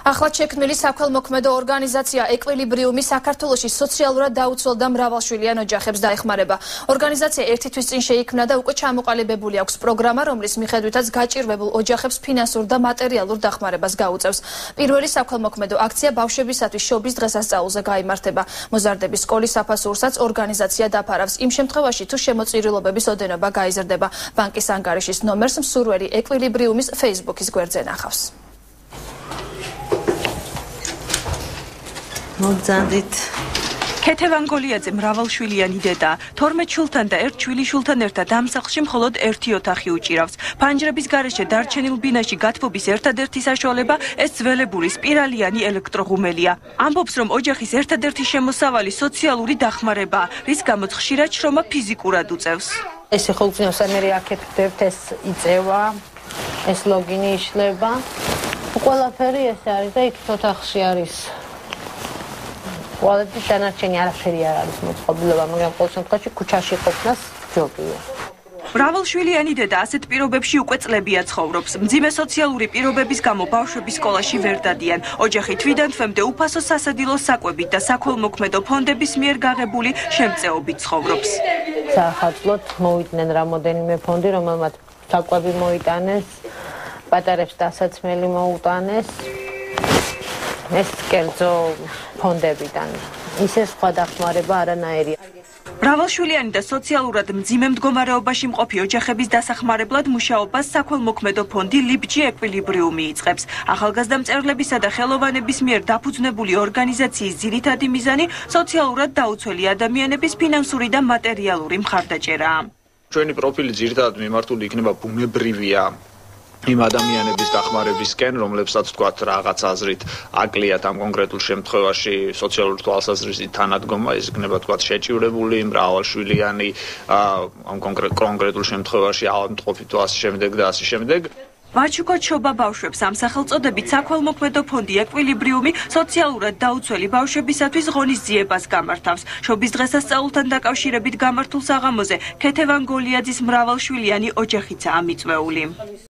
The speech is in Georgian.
Ახლად შექმნილი საქველმოქმედო ორგანიზაცია ეკვილიბრიუმი საქართველოში სოციალურად დაუცველ და მრავალშვილიან ოჯახებს დაეხმარება. ორგანიზაცია ერთი თვის წინ შეიქმნა და უკვე ჩამოყალიბებული აქვს პროგრამა, რომლის მიხედვითაც გაჭირვებულ ოჯახებს ფინანსურ და მატერიალურ დახმარებას გაუწევს. პირველი საქველმოქმედო აქცია ბავშვებისათვის შობის დღესასწაულზე გაიმართება. მოზარდების სკოლის საფასურსაც ორგანიზაცია დაფარავს. იმ შემთხვევაში, თუ შემოწირულობების ოდენობა გაიზრდება, ბანკის ანგარიშის ნომერს მსურველი ეკვილიბრიუმის Facebook-ის გვერდზე ნახავს. მოგზანდით. ქეთევანგოლიაძე მრავალშვილიანი დედა, 12 შვილთან და ერთ შვილიშვილთან ერთად ამ სახლში მხოლოდ ერთი ოთახი უჭირავს. ფანჯრების გარეშე დარჩენილ ბინაში გათბობის ერთადერთი საშუალება ეს ძველებური სპირალიანი ელექტროღუმელია. ამბობს, რომ ოჯახის ერთადერთი შემოსავალი სოციალური დახმარებაა, რის გამოც ხშირად შრომა ფიზიკურად უწევს. ეს ხო უცნაური სამერი აქეთ ვდებთ, ეს იწევა, ეს ლოგინი იშლება. ყველაფერი ეს არის და იქ ოთახში არის. Quality დანარჩენი არაფერი არ არის მოწყობილობა, მაგრამ ყოველ შემთხვევაში ქუჩაში ყოფნას ჯობია. მრავალშვილიანი დედა ასეთ პირობებში უკვე წლებია ცხოვრობს. მძიმე სოციალური პირობების გამო ბავშვები სკოლაში ვერ დადიან. ოჯახი თვიდან თვემდე უფასო სასადილო საკვებით და საქველმოქმედო ფონდების მიერ გაღებული შემწეობით ცხოვრობს. Საახალწლოდ მოვიდნენ რამოდენიმე ფონდი, რომელმაც საკვები მოიტანეს, პატარებს დასაცმელი მოუტანეს. ეს კერძო ფონდებიდან. ისე სხვა დახმარება არანაირი. მრავალშვილიანი და სოციალურად მძიმე მდგომარეობაში მყოფი ოჯახების დასახმარებლად მუშაობას საქველმოქმედო ფონდი ლიბჯი ეკვილიბრიუმი იწყებს. ახალგაზრდა მწერლებისა და ხელოვანების მიერ დაფუძნებული ორგანიზაციის ძირითადი მიზანი სოციალურად დაუცველი ადამიანების ფინანსური და მატერიალური მხარდაჭერაა. ჩვენი პროფილი ძირითადად მიმართული იქნება ბუნებრივია იმ ადამიანების დახმარებისკენ, რომლებსაც თქვათ რაღაც აზრით აკლიათ ამ კონკრეტულ შემთხვევაში სოციალური თვალსაზრისით თანადგომა, ეს იქნება თქვათ შეჭივრებული, მრავალშვილიანი, ამ კონკრეტულ შემთხვევაში ავადმყოფი თუ ასე შემდეგ და ასე შემდეგ. ვაჩუკოჩობა ბავშვებს ამ სახელწოდებით საქველმოქმედო ფონდი ეკვილიბრიუმი სოციალურად დაუცველი ბავშვებისათვის ღონისძიებას გამართავს. შობის დღესასწაულთან დაკავშირებით გამართულ საღამოზე ქეთევანგოლიაძის მრავალშვილიანი ოჯახიცაა მიწვეული.